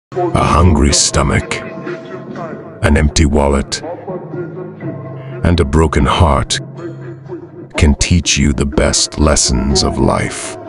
A hungry stomach, an empty wallet, and a broken heart can teach you the best lessons of life.